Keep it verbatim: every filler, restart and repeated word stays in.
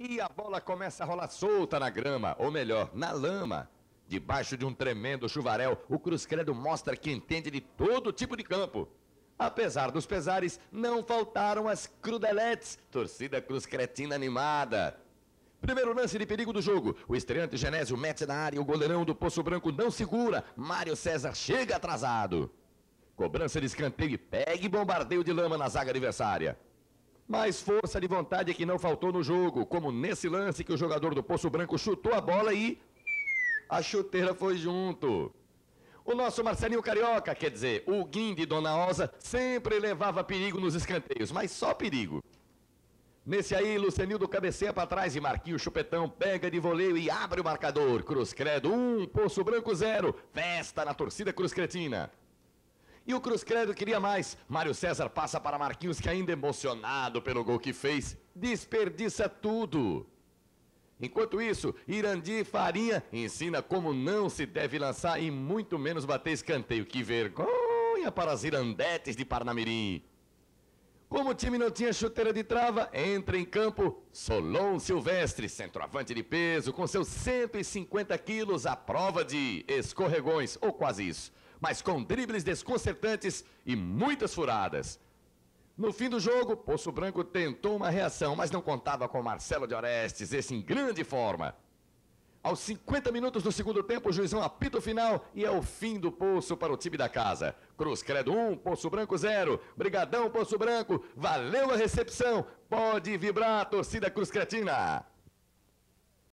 E a bola começa a rolar solta na grama, ou melhor, na lama. Debaixo de um tremendo chuvarel, o Cruz Credo mostra que entende de todo tipo de campo. Apesar dos pesares, não faltaram as crudeletes, torcida Cruz Cretina animada. Primeiro lance de perigo do jogo, o estreante Genésio mete na área, o goleirão do Poço Branco não segura, Mário César chega atrasado. Cobrança de escanteio e pega e bombardeio de lama na zaga adversária. Mas força de vontade é que não faltou no jogo, como nesse lance que o jogador do Poço Branco chutou a bola e a chuteira foi junto. O nosso Marcelinho Carioca, quer dizer, o Guim de Dona Osa, sempre levava perigo nos escanteios, mas só perigo. Nesse aí, Lucenildo cabeceia para trás e Marquinhos Chupetão pega de voleio e abre o marcador. Cruz Credo um, Poço Branco zero, festa na torcida Cruz Cretina. E o Cruz Credo queria mais. Mário César passa para Marquinhos, que ainda emocionado pelo gol que fez, desperdiça tudo. Enquanto isso, Irandi Farinha ensina como não se deve lançar e muito menos bater escanteio. Que vergonha para as irandetes de Parnamirim. Como o time não tinha chuteira de trava, entra em campo Solon Silvestre, centroavante de peso, com seus cento e cinquenta quilos à prova de escorregões, ou quase isso, mas com dribles desconcertantes e muitas furadas. No fim do jogo, Poço Branco tentou uma reação, mas não contava com Marcelo de Orestes, esse em grande forma. Aos cinquenta minutos do segundo tempo, o juizão apita o final e é o fim do Poço para o time da casa. Cruz Credo um, Poço Branco zero. Brigadão, Poço Branco. Valeu a recepção. Pode vibrar, torcida Cruz Cretina.